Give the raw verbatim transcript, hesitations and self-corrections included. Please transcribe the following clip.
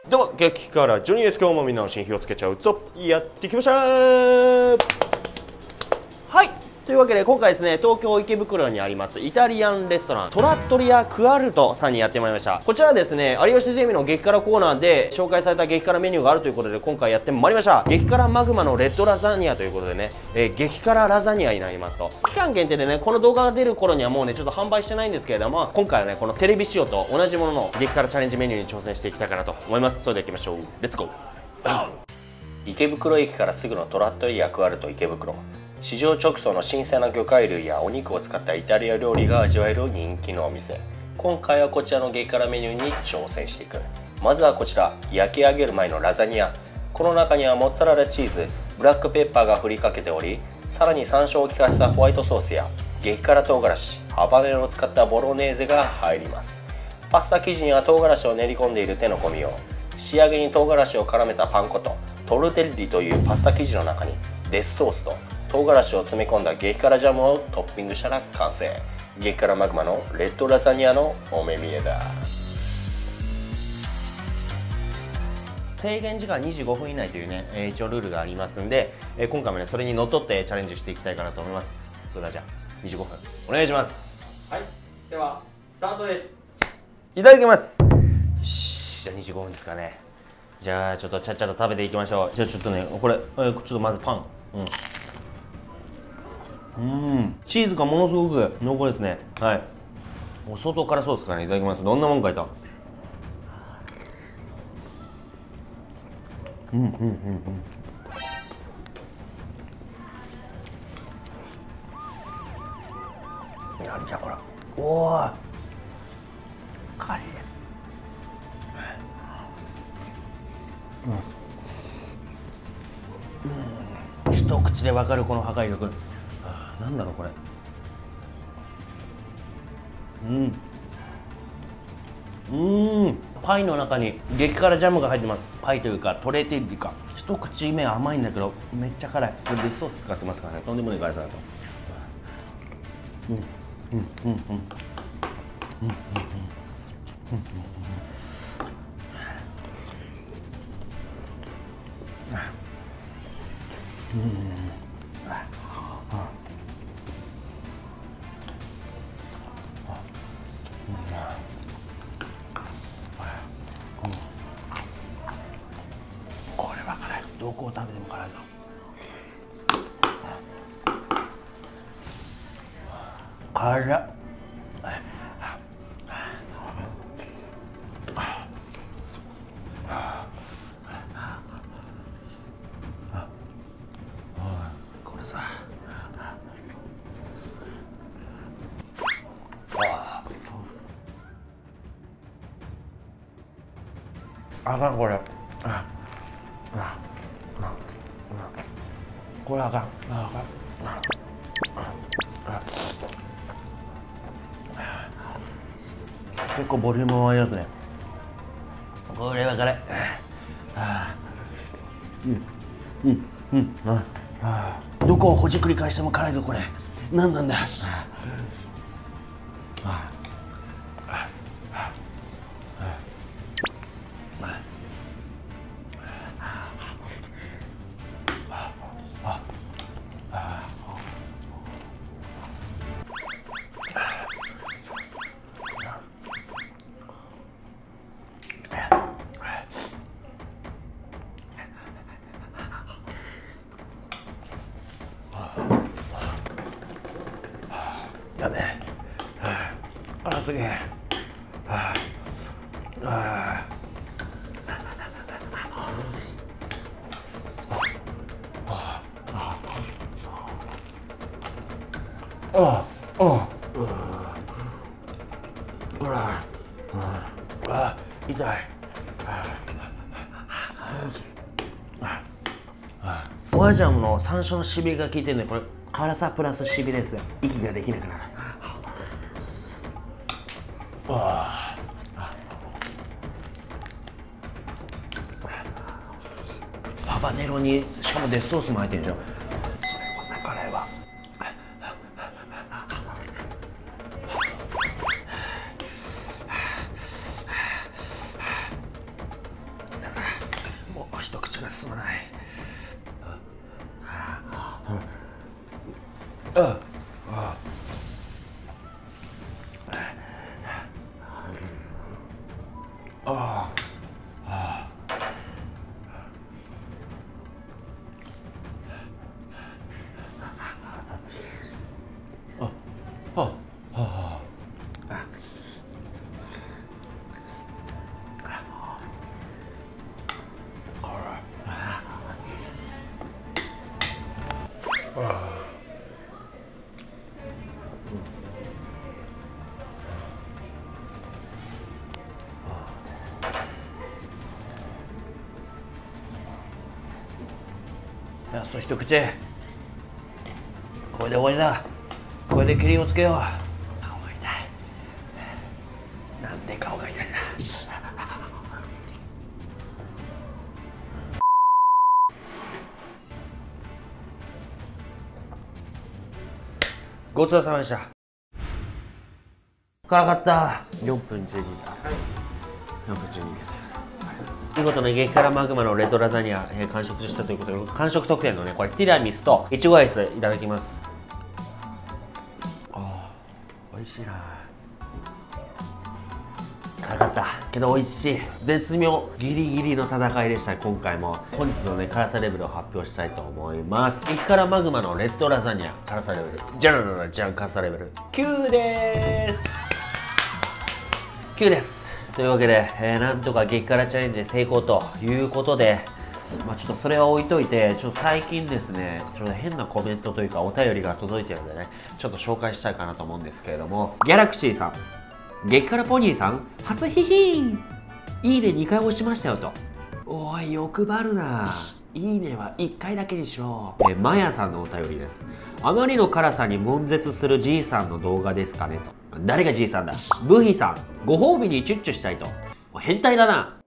では激辛ジョニーです。今日もみんなの新火をつけちゃうぞ、やってきましたー。はい、というわけで今回ですね、東京池袋にありますイタリアンレストラントラットリアクアルトさんにやってまいりました。こちらはですね、有吉ゼミの激辛コーナーで紹介された激辛メニューがあるということで今回やってまいりました。激辛マグマのレッドラザニアということでね、えー、激辛ラザニアになりますと、期間限定でね、この動画が出る頃にはもうねちょっと販売してないんですけれども、今回はねこのテレビ仕様と同じものの激辛チャレンジメニューに挑戦していきたいかなと思います。それでは行きましょう、レッツゴー。池袋駅からすぐのトラットリアクアルト池袋、市場直送の新鮮な魚介類やお肉を使ったイタリア料理が味わえる人気のお店。今回はこちらの激辛メニューに挑戦していく。まずはこちら、焼き上げる前のラザニア。この中にはモッツァレラチーズ、ブラックペッパーが振りかけており、さらに山椒を効かせたホワイトソースや激辛唐辛子、ハバネロを使ったボロネーゼが入ります。パスタ生地には唐辛子を練り込んでいる手の込みを、仕上げに唐辛子を絡めたパン粉とトルテッリというパスタ生地の中にデスソースと唐辛子を詰め込んだ激辛ジャムをトッピングしたら完成。激辛マグマのレッドラザニアのお目見えだ。制限時間にじゅうごふん以内というね、えー、一応ルールがありますんで、えー、今回もねそれにのっとってチャレンジしていきたいかなと思います。それではじゃあにじゅうごふんお願いします。 はい、ではスタートです。 いただきます。よし、じゃあにじゅうごふんですかね。じゃあちょっとちゃっちゃと食べていきましょう。じゃあちょっとねこれ、えー、ちょっとまずパン、うんうん、チーズがものすごく濃厚ですね。はい、お外からソースからねいただきます。どんなもんかいと、うんうんうんうん、なんじゃこれ、おおカリー、うん、一口で分かるこの破壊力。なんだろうこれ、うんうんパイの中に激辛ジャムが入ってます。パイというかトレーテッリか、一口目甘いんだけどめっちゃ辛い。これデスソース使ってますからね、とんでもない辛さだと。うんうんうんうんうんうんうんうんこれは辛い。どこを食べても辛いぞ。辛っ。これさ、あかんこれ、ああこれあかん、あかん、結構ボリュームもありますね。これは辛い。うんうんうん、ああどこをほじくり返しても辛いぞこれ。何なんだ。やべえ、あすげえ、ああああほら、あ痛い。ホワジャムの山椒のしびれが効いてるね。これ辛さプラスしびれですね。息ができなくなる。あハバネロにしかもデスソースも入ってるでしょ。それこんな辛いわ。 あああああラスト一口、これで終わりだ。これでケリをつけよう。顔が痛い。なんで顔が痛いんだ。ごちそうさまでした。辛かった。よんぷんじゅうにだ。よんぷんじゅうにだ。見事な激辛マグマのレッドラザニア、えー、完食したということで、完食特典のね、これティラミスといちごアイスいただきます。あー、美味しいな。辛かったけど美味しい。絶妙ギリギリの戦いでした。今回も本日のね辛さレベルを発表したいと思います。激辛マグマのレッドラザニア辛さレベルじゃらららじゃん、辛さレベルきゅうでーす。きゅうです。というわけで、えー、なんとか激辛チャレンジ成功ということで、まあ、ちょっとそれは置いといて、ちょっと最近ですね、ちょっと変なコメントというかお便りが届いてるのでね、ちょっと紹介したいかなと思うんですけれども、ギャラクシーさん、激辛ポニーさん、初ヒヒーン、いいねにかい押しましたよと。おい、欲張るな。いいねはいっかいだけにしろ。えー、マヤさんのお便りです。あまりの辛さに悶絶するじいさんの動画ですかねと。誰がじいさんだ。ブヒさん、ご褒美にチュッチュしたいと。変態だな。